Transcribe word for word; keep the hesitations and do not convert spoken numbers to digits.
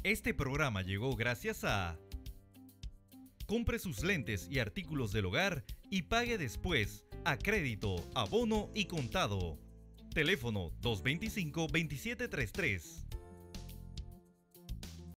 Este programa llegó gracias a... Compre sus lentes y artículos del hogar y pague después, a crédito, abono y contado. Teléfono dos dos cinco, dos siete tres tres.